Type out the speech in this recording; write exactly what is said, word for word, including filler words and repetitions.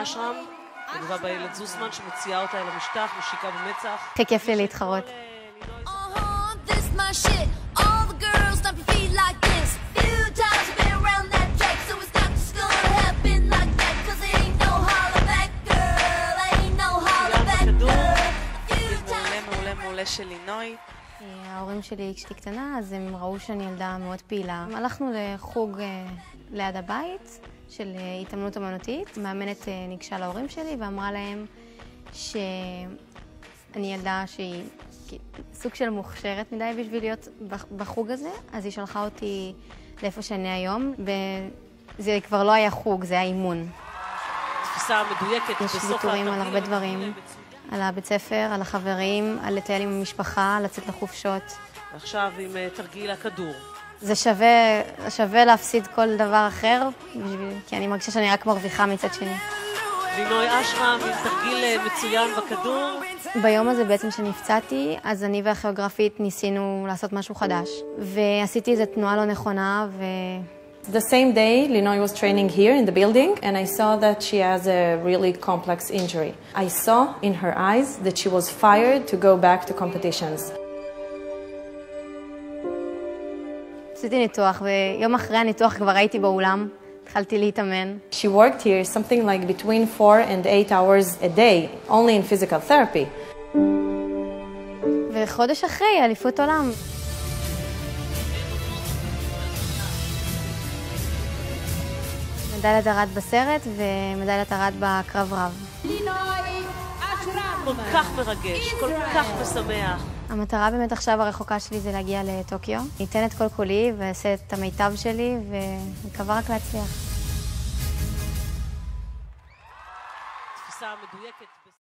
אשרם, מדובר בילד זוסמן שמוציאה אותה אל המשטח, משיקה במצח. הכי כיף לי להתחרות. מעולה מעולה של לינוי. ההורים שלי כשהייתי קטנה, אז הם ראו שאני ילדה מאוד פעילה. הלכנו לחוג ליד הבית של התאמנות אמנותית. מאמנת ניגשה להורים שלי ואמרה להם שאני ילדה שהיא סוג של מוכשרת מדי בשביל להיות בחוג הזה, אז היא שלחה אותי לאיפה שאני היום, וזה כבר לא היה חוג, זה היה אימון. תפיסה מדויקת. יש ויתורים על הרבה דברים. על הבית ספר, על החברים, על לטייל עם המשפחה, לצאת לחופשות. ועכשיו עם תרגיל הכדור. זה שווה, שווה להפסיד כל דבר אחר, כי אני מרגישה שאני רק מרוויחה מצד שני. לינוי אשרם עם תרגיל מצוין בכדור. ביום הזה בעצם שנפצעתי, אז אני והכיאוגרפית ניסינו לעשות משהו חדש. ועשיתי איזו תנועה לא נכונה ו... The same day, Linoy was training here in the building, and I saw that she has a really complex injury. I saw in her eyes that she was fired to go back to competitions. עשיתי ניתוח, ויום אחרי הניתוח כבר הייתי באולם, התחלתי להתאמן. She worked here something like between four and eight hours a day, only in physical therapy. וחודש אחרי, אליפות עולם. מדליית ארד בסרט ומדליית ארד בקרב רב. כל כך מרגש, כל כך משמח. המטרה באמת עכשיו הרחוקה שלי זה להגיע לטוקיו. אני אתן את כל קולי ואעשה את המיטב שלי ומקווה רק להצליח. תפיסה מדויקת.